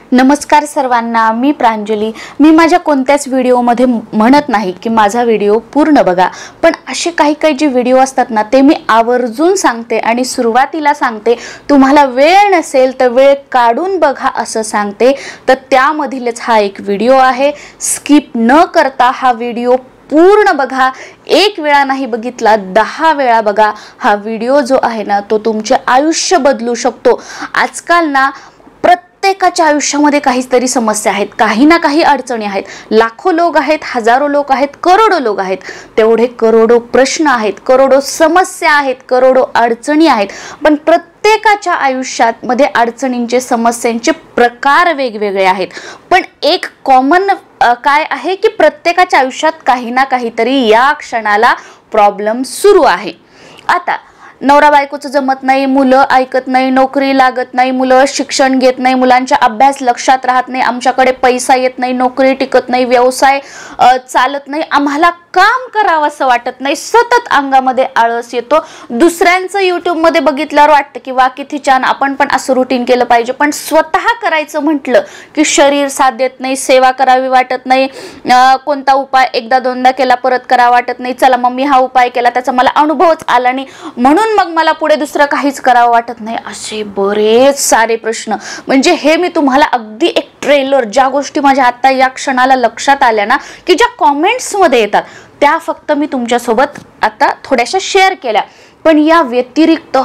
नमस्कार सर्वांना, मी प्रांजली। मी माझ्या कोणत्याच व्हिडिओमध्ये म्हणत नाही की माझा व्हिडिओ पूर्ण बघा, पण असे काही जे व्हिडिओ असतात ना ते मी आवर्जून सांगते आणि सुरुवातीला सांगते तुम्हाला वेळ नसेल तर वेळ काढून बघा असं सांगते। तर त्यामधीलच हा एक व्हिडिओ आहे, स्किप न करता हा व्हिडिओ पूर्ण बघा। एक वेळा नाही बघितला 10 वेळा बघा। हा व्हिडिओ जो आहे ना तो तुमचे आयुष्य बदलू शकतो। आजकाल ना प्रत्येकाच्या आयुष्यामध्ये काहीतरी समस्या आहेत, काही ना काही अडचणी आहेत। लाखो लोक आहेत, हजारो लोक आहेत, करोडो लोक आहेत, तेवढे करोडो प्रश्न आहेत, करोडो समस्या आहेत, करोडो अडचणी आहेत। पण प्रत्येकाच्या आयुष्यात मध्ये अडचणींचे समस्यांचे प्रकार वेगवेगळे आहेत, पण एक कॉमन काय आहे की प्रत्येकाच्या आयुष्यात काही ना काहीतरी या क्षणाला प्रॉब्लेम सुरू आहे। आता नवरा बायकोचं जमत नाही, मुलं ऐकत नाही, नोकरी लागत नाही, मुलं शिक्षण घेत नाही, मुलांचा अभ्यास लक्षात राहत नाही, आमच्याकडे पैसा येत नाही, नोकरी टिकत नाही, व्यवसाय चालत नाही, आम्हाला काम करावंसं वाटत नाही, सतत अंगामध्ये आळस येतो। दुसऱ्यांचं YouTube मध्ये बघितल्यावर वाटतं की वा किती छान, आपण पण असं रुटीन केलं पाहिजे, पण स्वतः करायचं म्हटलं की शरीर साथ देत नाही, सेवा करावी वाटत नाही, कोणता उपाय एकदा दोनदा केला परत करावा वाटत नाही, चला मग मी हा उपाय केला त्याचा मला अनुभवच आला नाही म्हणून मग मला पुढे दुसरं काहीच करावं वाटत नाही। असे बरेच सारे प्रश्न, म्हणजे हे मी तुम्हाला अगदी एक ट्रेलर, ज्या गोष्टी माझ्या आता या क्षणाला लक्षात आल्या ना की ज्या कमेंट्स मध्ये येतात त्या फक्त मी तुमच्यासोबत आता थोड्याशा शेअर केल्या, पण या व्यतिरिक्त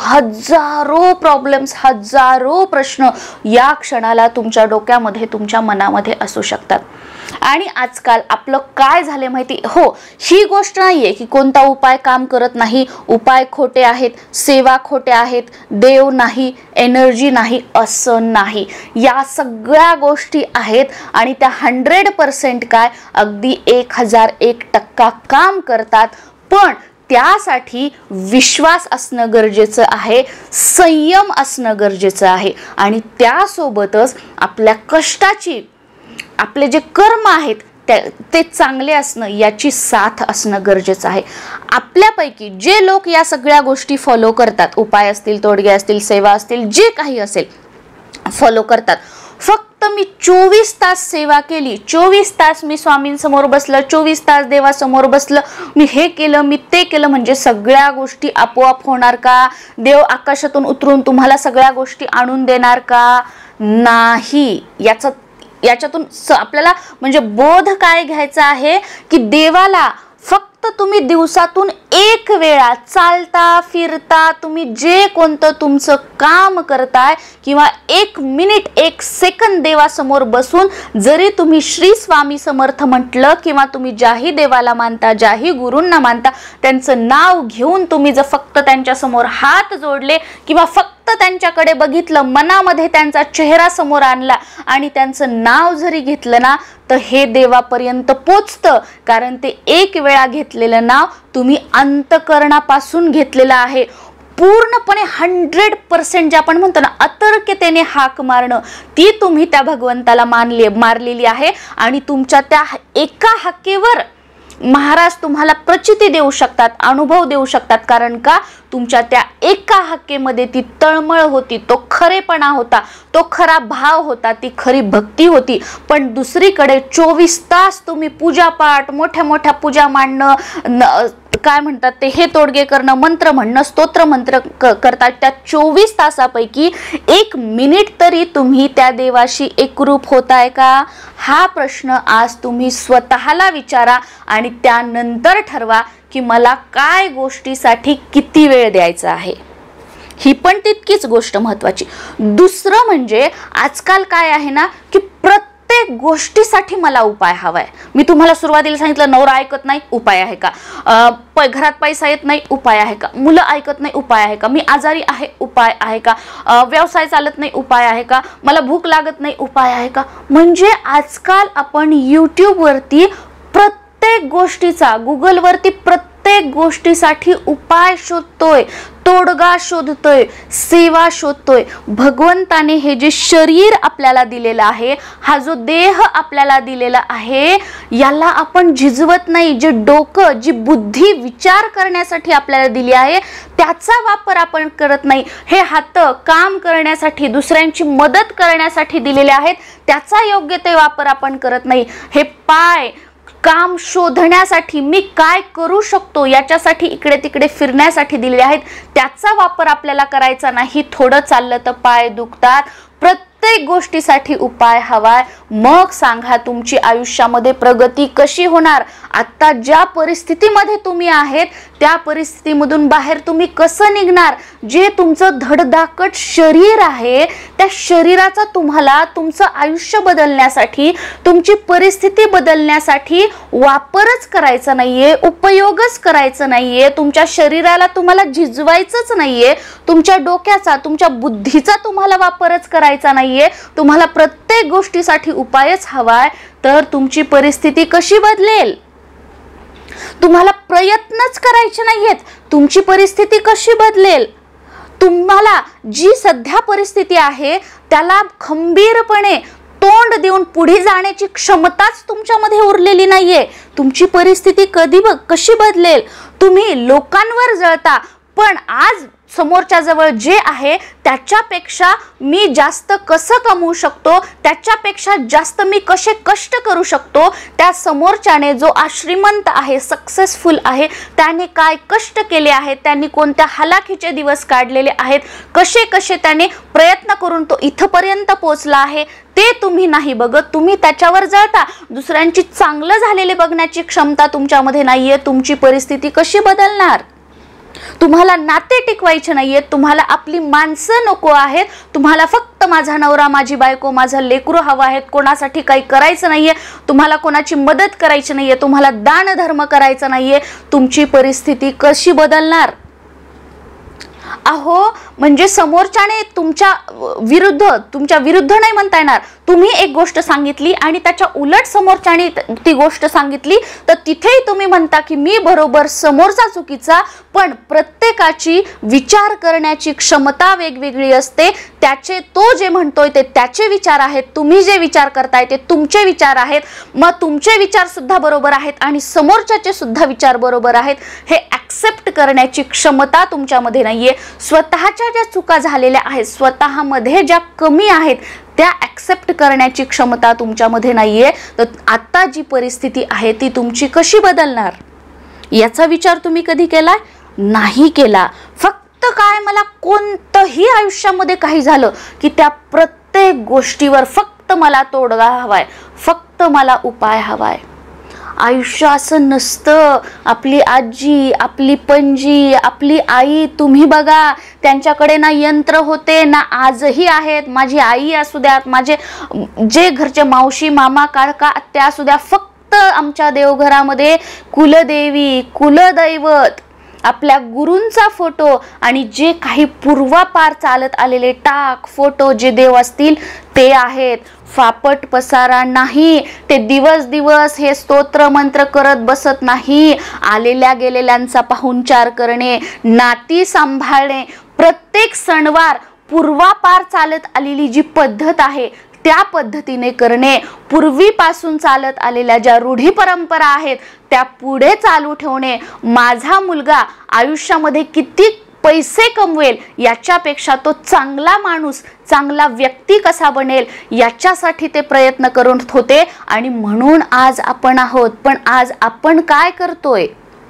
हजारो प्रॉब्लेम्स, हजारो प्रश्न या क्षणाला तुमच्या डोक्यामध्ये, तुमच्या मनामध्ये असू शकतात। आणि आजकाल आपलं काय झाले माहिती हो, ही गोष्ट नाहीये की कोणता उपाय काम करत नाही, उपाय खोटे आहेत, सेवा खोटे आहेत, देव नाही, एनर्जी नाही, असं नाही। या सगळ्या गोष्टी आहेत आणि त्या 100% काय अगदी 1001% काम करतात, पण त्यासाठी विश्वास असणं गरजेचं आहे, संयम असणं गरजेचं आहे आणि त्यासोबतच आपल्या कष्टाची, आपले जे कर्म आहेत ते चांगले असणं, याची साथ असणं गरजेचं आहे। आपल्यापैकी जे लोक या सगळ्या गोष्टी फॉलो करतात, उपाय असतील, तोडगे असतील, सेवा असतील, जे काही असेल फॉलो करतात, फक्त मी 24 तास सेवा केली, 24 तास मी स्वामींसमोर बसलं, 24 तास देवासमोर बसलं, मी हे केलं, मी ते केलं, म्हणजे सगळ्या गोष्टी आपोआप होणार का? देव आकाशातून उतरून तुम्हाला सगळ्या गोष्टी आणून देणार का? नाही। याच्यातून आपल्याला म्हणजे बोध काय घ्यायचा आहे की देवाला फक्त तुम्ही दिवसातून एक वेळा चालता फिरता, तुम्ही जे कोणतं तुमचं काम करताय किंवा 1 मिनिट 1 सेकंद देवासमोर बसून जरी तुम्ही श्री स्वामी समर्थ म्हटलं किंवा तुम्ही ज्याही देवाला मानता, ज्याही गुरूंना मानता, त्यांचं नाव घेऊन तुम्ही जर फक्त त्यांच्या समोर हात जोडले किंवा फक्त त्यांच्याकडे बघितलं, मनामध्ये त्यांचा चेहरा समोर आणला आणि त्यांचं नाव जरी घेतलं ना तर हे देवापर्यंत पोचतं, कारण ते एक वेळा घेतलेलं नाव तुम्ही अंतकरणापासून घेतलेलं आहे। पूर्णपणे 100% जे आपण म्हणतो ना अतर्क्यतेने हाक मारणं, ती तुम्ही त्या भगवंताला मारलेली आहे आणि तुमच्या त्या एका हाकेवर महाराज तुम्हाला प्रचिती देऊ शकतात, अनुभव देऊ शकतात, कारण का तुमच्या त्या एका हक्केमध्ये ती तळमळ होती, तो खरेपणा होता, तो खरा भाव होता, ती खरी भक्ती होती। पण दुसरीकडे 24 तास तुम्ही पूजापाठ, मोठ्या मोठ्या पूजा मांडणं, काय म्हणतात ते, हे तोडगे करणं, मंत्र म्हणणं, स्तोत्र मंत्र करतात, त्या 24 तासापैकी 1 मिनिट तरी तुम्ही त्या देवाशी एकरूप होताय का? हा प्रश्न आज तुम्ही स्वतःला विचारा आणि त्यानंतर ठरवा की मला काय गोष्टीसाठी किती वेळ द्यायचा आहे। ही पण तितकीच गोष्ट महत्त्वाची। दुसरं म्हणजे आजकाल काय आहे ना की प्रत्येक गोष्टीसाठी मला उपाय हवाय। मी तुम्हाला सुरुवातीला सांगितलं नवरा ऐकत नाही, उपाय आहे का? घरात पैसा येत नाही, उपाय आहे का? मुलं ऐकत नाही, उपाय आहे का? मी आजारी आहे, उपाय आहे का? व्यवसाय चालत नाही, उपाय आहे का? मला भूक लागत नाही, उपाय आहे का? म्हणजे आजकाल आपण YouTube वरती प्रत्येक गोष्टीचा, Google वरती प्रत्येक गोष्टीसाठी उपाय शोधतोय। तोडगा शोधतोय, सेवा शोधतोय. भगवंताने हे जे शरीर आपल्याला दिलेलं आहे, हा जो देह आपल्याला दिलेला आहे, याला आपण झिजवत नाही. जे डोकं, जी बुद्धी विचार करण्यासाठी आपल्याला दिली आहे, त्याचा वापर आपण करत नाही. हे हात काम करण्यासाठी, दुसऱ्यांची मदत करण्यासाठी दिलेले आहेत, त्याचा योग्य ते वापर आपण करत नाही. हे पाय काम शोधण्यासाठी, मी काय करू शकतो याच्यासाठी इकडे तिकडे फिरण्यासाठी दिलेले आहेत, त्याचा वापर आपल्याला करायचा नाही. थोडं चाललं तर पाय दुखतात. प्रत्येक गोष्टीसाठी उपाय हवाय. मग सांगा तुमची आयुष्यामध्ये प्रगती कशी होणार? आता ज्या परिस्थितीमध्ये तुम्ही आहेत, त्या परिस्थितीमधून बाहेर तुम्ही कसं निघणार? जे तुमचं धडधाकट शरीर आहे, त्या शरीराचा तुम्हाला तुमचं आयुष्य बदलण्यासाठी, तुमची परिस्थिती बदलण्यासाठी वापरच करायचा नाहीये, उपयोगच करायचा नाहीये. तुमच्या शरीराला तुम्हाला झिजवायचंच नाहीये. तुमच्या डोक्याचा, तुमच्या बुद्धीचा तुम्हाला वापरच करायचा नाहीये. तुम्हाला प्रत्येक गोष्टीसाठी उपायच हवाय. तर तुमची परिस्थिती कशी बदलेल? तुम्हाला प्रयत्नच करायचे नाहीयेत, तुमची परिस्थिती कशी बदलेल? तुम्हाला जी सध्या परिस्थिती आहे त्याला खंबीरपणे तोंड देऊन पुढे जाण्याची क्षमताच तुमच्यामध्ये उरलेली नाहीये. तुमची परिस्थिती कशी बदलेल? तुम्ही लोकांवर जळता, पण आज समोरच्या जवळ जे आहे त्याच्यापेक्षा मी जास्त कसं कमवू शकतो, त्याच्यापेक्षा जास्त मी कसे कष्ट करू शकतो, त्या समोरच्याने जो श्रीमंत आहे, सक्सेसफुल आहे, त्याने काय कष्ट केले आहेत, त्यांनी कोणत्या हालाखीचे दिवस काढलेले आहेत, कसे कसे त्याने प्रयत्न करून तो इथपर्यंत पोहोचला आहे, ते तुम्ही नाही बघत. तुम्ही त्याच्यावर जळता. दुसऱ्यांची चांगलं झालेले बघण्याची क्षमता तुमच्यामध्ये नाहीये. तुमची परिस्थिती कशी बदलणार? तुम्हाला नाते टिकवायचे नाहीयेत, तुम्हाला आपली माणसं नको आहेत, तुम्हाला फक्त माझा नवरा, माझी बायको, माझं लेकरू हवं आहेत. कोणासाठी काही करायचं नाहीये, तुम्हाला कोणाची मदत करायची नाहीये, तुम्हाला दान धर्म करायचं नाहीये. तुमची परिस्थिती कशी बदलणार? अहो, म्हणजे समोरच्याने तुमच्या विरुद्ध नाही म्हणता येणार. तुम्ही एक गोष्ट सांगितली आणि त्याच्या उलट समोरच्याने ती गोष्ट सांगितली, तर तिथेही तुम्ही म्हणता की मी बरोबर, समोरचा चुकीचा. पण प्रत्येकाची विचार करण्याची क्षमता वेगवेगळी असते. तो जे म्हणतोय ते त्याचे विचार आहेत, तुम्ही जे विचार करताय ते तुमचे विचार आहेत. मग तुमचे विचार सुद्धा बरोबर आहेत आणि समोरच्याचे सुद्धा विचार बरोबर आहेत. हे ॲक्सेप्ट करण्याची क्षमता तुमच्यामध्ये नाहीये. स्वतःच्या ज्या चुका झालेल्या आहेत, स्वतःमध्ये ज्या कमी आहेत, त्या ॲक्सेप्ट करण्याची क्षमता तुमच्यामध्ये नाहीये. तर आता जी परिस्थिती आहे ती तुमची कशी बदलणार याचा विचार तुम्ही कधी केलाय? नाही केला. फक्त काय, मला कोणतंही आयुष्यामध्ये काही झालं की त्या प्रत्येक गोष्टीवर फक्त मला तोडगा हवाय, फक्त मला उपाय हवाय. आयुष्य असं नसतं. आपली आजी, आपली पणजी, आपली आई, तुम्ही बघा, त्यांच्याकडे ना यंत्र होते ना आजही आहेत. माझी आई असू द्यात, माझे जे घरचे मावशी, मामा, काका, आत्या असू द्या, फक्त आमच्या देवघरामध्ये कुलदेवी, कुलदैवत, आपल्या गुरूंचा फोटो आणि जे काही पूर्वापार चालत आलेले टाक फोटो जे देव असतील ते आहेत. फापट पसारा नाही. ते दिवस हे स्तोत्र मंत्र करत बसत नाही. आलेल्या गेलेल्यांचा पाहुणचार करणे, नाती सांभाळणे, प्रत्येक सणवार पूर्वापार चालत आलेली जी पद्धत आहे त्या पद्धतीने करणे, पूर्वीपासून चालत आलेल्या ज्या रूढी परंपरा आहेत त्या पुढे चालू ठेवणे. माझा मुलगा आयुष्यामध्ये किती पैसे कमवेल याच्यापेक्षा तो चांगला माणूस, चांगला व्यक्ती कसा बनेल याच्यासाठी ते प्रयत्न करत होते आणि म्हणून आज आपण आहोत. पण आज आपण काय करतोय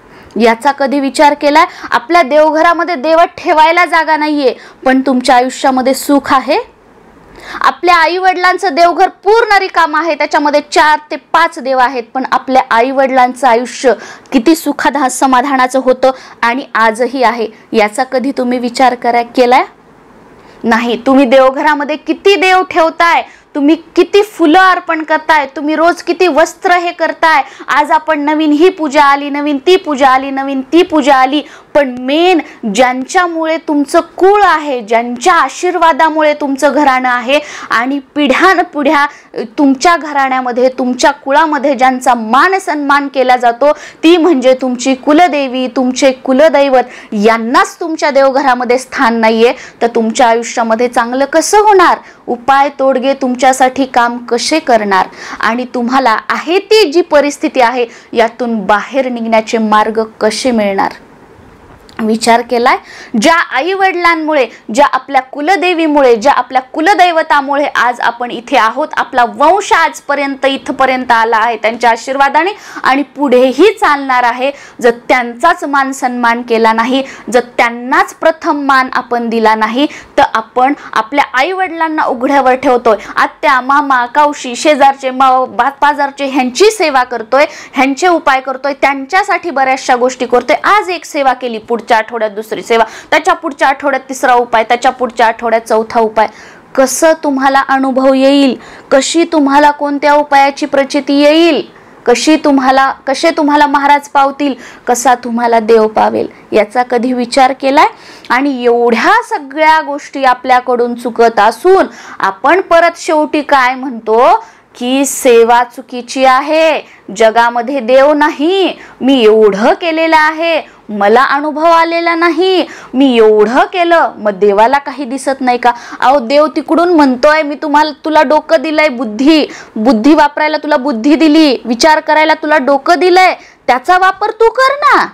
याचा कधी विचार केलाय? आपल्या देवघरामध्ये देव ठेवायला जागा नाहीये, पण तुमच्या आयुष्यामध्ये सुख आहे. आपल्या आई वडिलांचं देवघर पूर्ण रिकाम आहे, त्याच्यामध्ये 4 ते 5 देव आहेत, पण आपल्या आई वडिलांचं आयुष्य किती सुखद समाधानाचं होतं आणि आजही आहे याचा कधी तुम्ही विचार केलाय? नाही. तुम्ही देवघरामध्ये किती देव ठेवताय, तुम्ही किती फुलं अर्पण करताय, तुम्ही रोज किती वस्त्र हे करताय. आज आपण नवीन ही पूजा आली, नवीन ती पूजा आली, नवीन ती पूजा आली, पण मेन ज्यांच्यामुळे तुमचं कुळ आहे, ज्यांच्या आशीर्वादामुळे तुमचं घराणं आहे आणि पिढ्यानपिढ्या तुमच्या घराण्यामध्ये, तुमच्या कुळामध्ये ज्यांचा मान सन्मान केला जातो, ती म्हणजे तुमची कुलदेवी, तुमचे कुलदैवत. यांनाच तुमच्या देवघरामध्ये स्थान नाहीये, तर तुमच्या आयुष्यामध्ये चांगलं कसं होणार? उपाय तोडगे तुमच्यासाठी काम कसे करणार? आणि तुम्हाला आहे ती जी परिस्थिती आहे यातून बाहेर निघण्याचे मार्ग कसे मिळणार? विचार केलाय? ज्या आई वडिलांमुळे, ज्या आपल्या कुलदेवीमुळे, ज्या आपल्या कुलदैवतामुळे आज आपण इथे आहोत, आपला वंश आजपर्यंत इथपर्यंत आला आहे त्यांच्या आशीर्वादाने आणि पुढेही चालणार आहे. जर त्यांचाच मान सन्मान केला नाही, जर त्यांनाच प्रथम मान आपण दिला नाही, तर आपण आपल्या आई वडिलांना उघड्यावर ठेवतोय. आत्या, मामा, कावशी, शेजारचे, बाजारचे ह्यांची सेवा करतोय, ह्यांचे उपाय करतोय, त्यांच्यासाठी बऱ्याचशा गोष्टी करतोय. आज एक सेवा केली, पुढच्या आठवड्यात दुसरी सेवा, त्याच्या पुढच्या आठवड्यात तिसरा उपाय, त्याच्या पुढच्या आठवड्यात चौथा उपाय. कसं तुम्हाला अनुभव येईल? कशी तुम्हाला कोणत्या उपायाची प्रचिती येईल? कसे तुम्हाला महाराज पावतील? कसा तुम्हाला देव पावेल? याचा कधी विचार केलाय? आणि एवढ्या सगळ्या गोष्टी आपल्याकडून चुकत असून आपण परत शेवटी काय म्हणतो की सेवा चुकीची आहे, जगामध्ये देव नाही, मी एवढं केलेलं आहे, मला अनुभव आलेला नाही, मी एवढं केलं, मग देवाला काही दिसत नाही का? अहो, देव तिकडून म्हणतोय मी तुला डोकं दिलंय, बुद्धी वापरायला तुला बुद्धी दिली, विचार करायला तुला डोकं दिलंय, त्याचा वापर तू कर ना.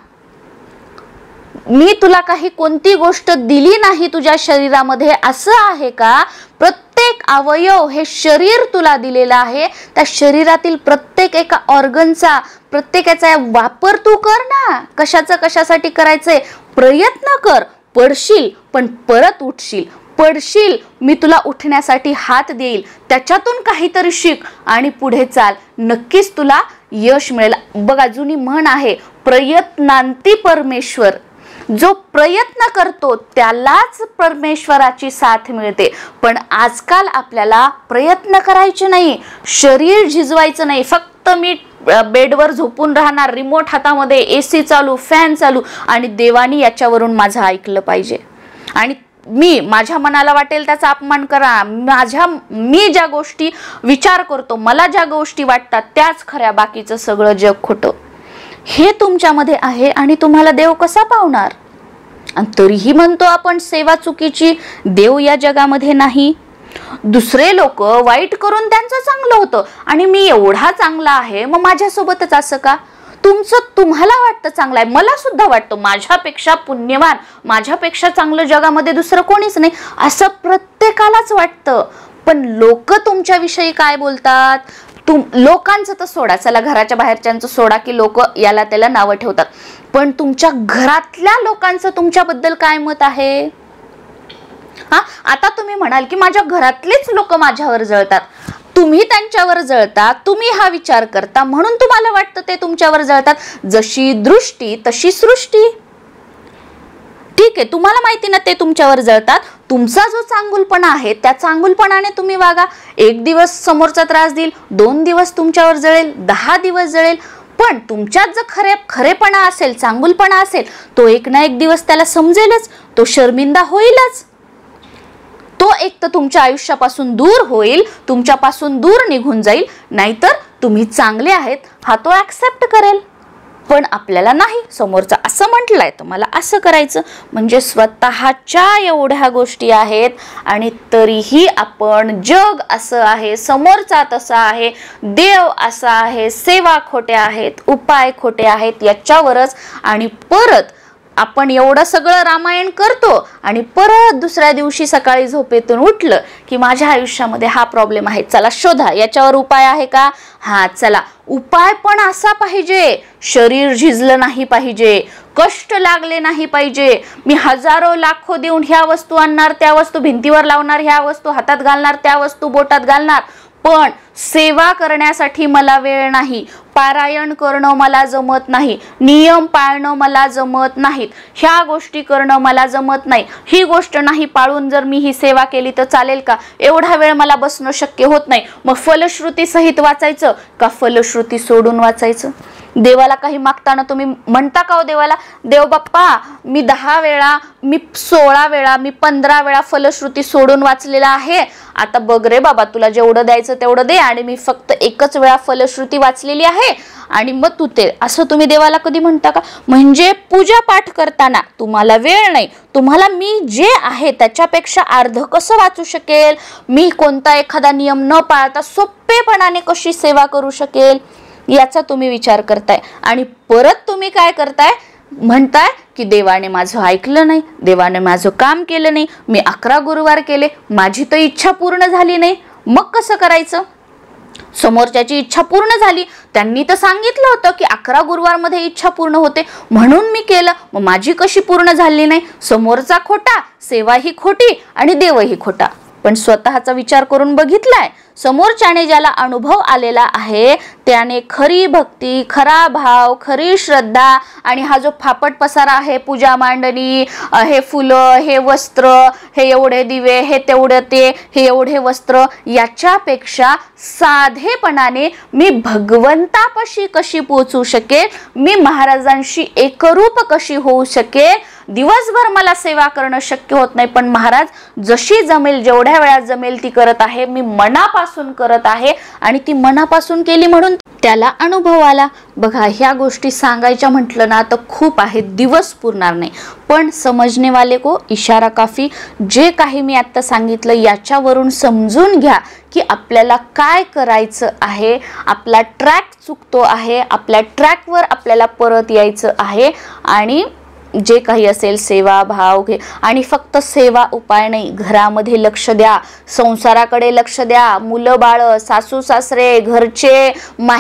मी तुला काही कोणती गोष्ट दिली नाही तुझ्या शरीरामध्ये, असं आहे का? प्रत्येक अवयव हे शरीर तुला दिलेलं आहे, त्या शरीरातील प्रत्येक एका ऑर्गनचा, प्रत्येकाचा वापर तू कर ना. कशासाठी करायचंय? प्रयत्न कर. पडशील पण परत उठशील. पडशील, मी तुला उठण्यासाठी हात देईल, त्याच्यातून काहीतरी शिक आणि पुढे चाल. नक्कीच तुला यश मिळेल. बघा, जुनी म्हण आहे, प्रयत्नांती परमेश्वर. जो प्रयत्न करतो त्यालाच परमेश्वराची साथ मिळते. पण आजकाल आपल्याला प्रयत्न करायचे नाही, शरीर झिजवायचं नाही, फक्त मी बेडवर झोपून राहणार, रिमोट हातामध्ये, AC चालू, फॅन चालू, आणि देवानी याच्यावरून माझं ऐकलं पाहिजे. आणि मी माझ्या मनाला वाटेल त्याचा अपमान करा, मी ज्या गोष्टी विचार करतो, मला ज्या गोष्टी वाटतात त्याच खऱ्या, बाकीचं सगळं जग खोटं. हे तुमच्यामध्ये आहे आणि तुम्हाला देव कसा पावणार? आणि तरीही म्हणतो आपण सेवा चुकीची, देव या जगामध्ये नाही. दुसरे लोक वाईट करून त्यांचं चांगलं होतं आणि मी एवढा चांगला आहे, मग माझ्यासोबतच असं का? तुम्हाला वाटतं चांगलं आहे, मला सुद्धा वाटतं माझ्यापेक्षा पुण्यवान, माझ्यापेक्षा चांगलं जगामध्ये दुसरं कोणीच नाही, असं प्रत्येकालाच वाटतं. पण लोक तुमच्याविषयी काय बोलतात? लोकांचं तर सोडा, चला घराच्या बाहेरच्यांचं सोडा की लोक याला त्याला नावं ठेवतात, पण तुमच्या घरातल्या लोकांचं तुमच्याबद्दल काय मत आहे? आता तुम्ही म्हणाल की माझ्या घरातलेच लोक माझ्यावर जळतात, तुम्ही त्यांच्यावर जळता, तुम्ही हा विचार करता म्हणून तुम्हाला वाटतं ते तुमच्यावर जळतात. जशी दृष्टी तशी सृष्टी. ठीक आहे, तुम्हाला माहिती ना ते तुमच्यावर जळतात, तुमचा जो चांगुलपणा आहे त्या चांगुलपणाने तुम्ही वागा. एक दिवस समोरचा त्रास देईल, 2 दिवस तुमच्यावर जळेल, 10 दिवस जळेल, पण तुमच्यात जर खरेपणा असेल, चांगुलपणा असेल, तो एक ना एक दिवस त्याला समजेलच, तो शर्मिंदा होईलच. तो एक तर तुमच्या आयुष्यापासून दूर होईल, तुमच्यापासून दूर निघून जाईल, नाहीतर तुम्ही चांगले आहेत हा तो ऍक्सेप्ट करेल. पण आपल्याला नाही, समोरचा असं म्हटलंय तर मला असं करायचं, म्हणजे स्वतःच्या एवढ्या गोष्टी आहेत आणि तरीही आपण जग असं आहे, समोरचा तसा आहे, देव असा आहे, सेवा खोट्या आहेत, उपाय खोटे आहेत, याच्यावरच. आणि परत आपण एवढं सगळं रामायण करतो आणि परत दुसऱ्या दिवशी सकाळी झोपेतून उठलं की माझ्या आयुष्यामध्ये हा प्रॉब्लेम आहे, चला शोधा, याच्यावर उपाय आहे का? हा, चला उपाय पण असा पाहिजे, शरीर झिजलं नाही पाहिजे, कष्ट लागले नाही पाहिजे, मी हजारो लाखो देऊन ह्या वस्तू आणणार, त्या वस्तू भिंतीवर लावणार, ह्या वस्तू हातात घालणार, त्या वस्तू बोटात घालणार, पण सेवा करण्यासाठी मला वेळ नाही, पारायण करणं मला जमत नाही, नियम पाळणं मला जमत नाहीत, ह्या गोष्टी करणं मला जमत नाही, ही गोष्ट नाही पाळून जर मी ही सेवा केली तर चालेल का? एवढा वेळ मला बसणं शक्य होत नाही. मग फलश्रुती सहित वाचायचं का फलश्रुती सोडून वाचायचं? देवाला काही मागताना तुम्ही म्हणता का हो देवाला, देव बाप्पा मी 10 वेळा, मी 16 वेळा, मी 15 वेळा फलश्रुती सोडून वाचलेला आहे, आता बघ रे बाबा तुला जेवढं द्यायचं तेवढं दे, आणि मी फक्त एकच वेळा फलश्रुती वाचलेली आहे आणि मग तू ते, असं तुम्ही देवाला कधी म्हणता का? म्हणजे पूजा पाठ करताना तुम्हाला वेळ नाही, तुम्हाला मी जे आहे त्याच्यापेक्षा अर्ध कसं वाचू शकेल, मी कोणता एखादा नियम न पाळता सोपेपणाने कशी सेवा करू शकेल, याचा तुम्ही विचार करताय. आणि परत तुम्ही काय करताय, म्हणताय की देवाने माझं ऐकलं नाही, देवाने माझं काम केलं नाही, मी 11 गुरुवार केले, माझी तर इच्छा पूर्ण झाली नाही. मग कसं करायचं? समोरच्याची इच्छा पूर्ण झाली, त्यांनी तर सांगितलं होतं की 11 गुरुवार मध्ये इच्छा पूर्ण होते म्हणून मी केलं, मग माझी कशी पूर्ण झाली नाही? समोरचा खोटा, सेवा ही खोटी आणि देवही खोटा. पण स्वतःचा विचार करून बघितलाय, समोरच्याने ज्याला अनुभव आलेला आहे त्याने खरी भक्ती, खरा भाव, खरी श्रद्धा आणि हा जो फापट पसारा आहे, पूजा मांडणी, हे फुलं, हे वस्त्र, हे एवढे दिवे, हे तेवढे ते, हे एवढे वस्त्र, याच्यापेक्षा साधेपणाने मी भगवंतापाशी कशी पोहोचू शकेल, मी महाराजांशी एकरूप कशी होऊ शकेल. दिवसभर मला सेवा करणं शक्य होत नाही, पण महाराज जशी जमेल, जेवढ्या वेळा जमेल ती करत आहे, मी मनापासून करत आहे आणि ती मनापासून केली म्हणून त्याला अनुभव आला. बघा, ह्या गोष्टी सांगायच्या म्हटलं ना तर खूप आहे, दिवस पुरणार नाही. पण समजणे वाले को इशारा काफी. जे काही मी आता सांगितलं याच्यावरून समजून घ्या की आपल्याला काय करायचं आहे, आपला ट्रॅक चुकतो आहे, आपल्या ट्रॅकवर आपल्याला परत यायचं आहे. आणि जे काही असेल सेवा भाव घे, आणि फक्त सेवा उपाय नाही, घरामध्ये लक्ष द्या, संसाराकडे लक्ष द्या, मुलं बाळ, सासू सासरे, घरचे,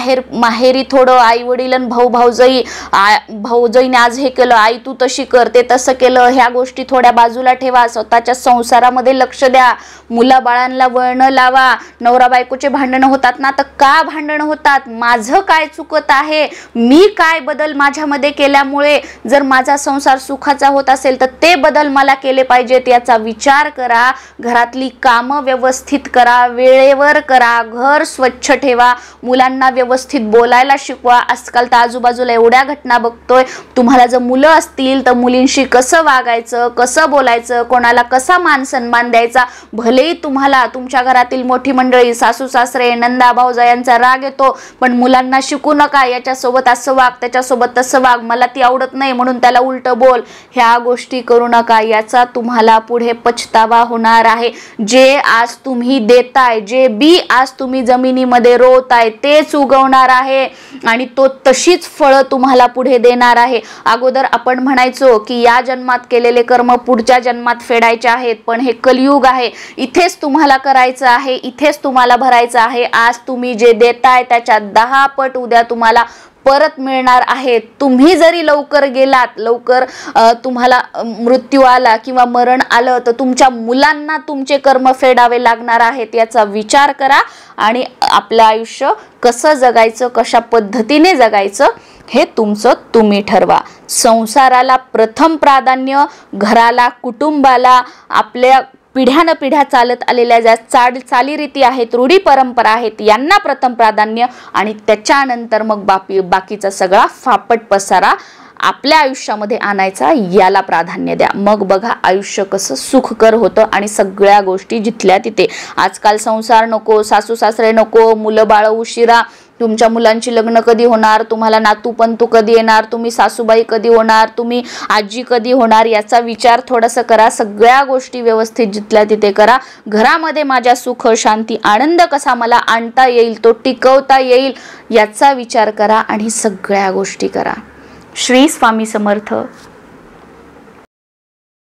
माहेरी थोडं, आई वडील, भाऊ भाऊजाई, भाऊजाईने आज हे केलं, आई तू तशी कर, ते तसं केलं, ह्या गोष्टी थोड्या बाजूला ठेवा, स्वतःच्या संसारामध्ये लक्ष द्या, मुला बाळांना वळण लावा. नवरा बायकोचे भांडणं होतात ना, तर का भांडणं होतात, माझं काय चुकत आहे, मी काय बदल माझ्यामध्ये केल्यामुळे जर माझा संसार सुखाचा होत असेल तर ते बदल मला केले पाहिजेत, याचा विचार करा. घरातली कामं व्यवस्थित करा, वेळेवर करा, घर स्वच्छ ठेवा, मुलांना व्यवस्थित बोलायला शिकवा. आजकाल तर आजूबाजूला एवढ्या घटना बघतोय, तुम्हाला जर मुलं असतील तर मुलींशी कसं वागायचं, कसं बोलायचं, कोणाला कसा मान सन्मान द्यायचा. भलेही तुम्हाला तुमच्या घरातील मोठी मंडळी, सासू सासरे, नंदा भाऊजा यांचा राग येतो, पण मुलांना शिकू नका, याच्यासोबत असं वाग, त्याच्यासोबत तसं वाग, मला ती आवडत नाही म्हणून त्याला उलट बोल, ह्या गोष्टी करू नका. याचा तुम्हाला पुढे पछतावा होणार आहे. जे आज तुम्ही देताय, जे बी आज तुम्ही जमिनीमध्ये रोवताय तेच उगवणार आहे आणि तो तशीच फळं तुम्हाला पुढे देणार आहे. अगोदर आपण म्हणायचो की या जन्मात केलेले कर्म पुढच्या जन्मात फेडायचे आहेत, पण हे कलियुग आहे, इथेच तुम्हाला करायचं आहे, इथेच तुम्हाला भरायचं आहे. आज तुम्ही जे देताय त्याच्या 10 पट उद्या तुम्हाला परत मिळणार आहे. तुम्ही जरी लवकर गेलात, लवकर तुम्हाला मृत्यू आला किंवा मरण आलं तर तुमच्या मुलांना तुमचे कर्म फेडावे लागणार आहेत. याचा विचार करा आणि आपलं आयुष्य कसं जगायचं, कशा पद्धतीने जगायचं हे तुमचं तुम्ही ठरवा. संसाराला प्रथम प्राधान्य, घराला, कुटुंबाला, आपल्या पिढ्यान पिढ्या चालत आलेल्या ज्या चालीरीती आहेत, रूढी परंपरा आहेत, यांना प्रथम प्राधान्य आणि त्याच्यानंतर मग बाकीचा सगळा फापट पसारा आपल्या आयुष्यामध्ये आणायचा, याला प्राधान्य द्या. मग बघा आयुष्य कसं सुखकर होतं आणि सगळ्या गोष्टी जिथल्या तिथे. आजकाल संसार नको, सासू सासरे नको, मुलं बाळ उशिरा, तुमच्या मुलांची लग्न कधी होणार, तुम्हाला नातू पंतू कधी येणार, तुम्ही सासूबाई कधी होणार, तुम्ही आजी कधी होणार, याचा विचार थोडासा करा. सगळ्या गोष्टी व्यवस्थित जिथल्या तिथे करा. घरामध्ये माझ्या सुख शांती आनंद कसा मला आणता येईल, तो टिकवता येईल, याचा विचार करा आणि सगळ्या गोष्टी करा. श्री स्वामी समर्थ.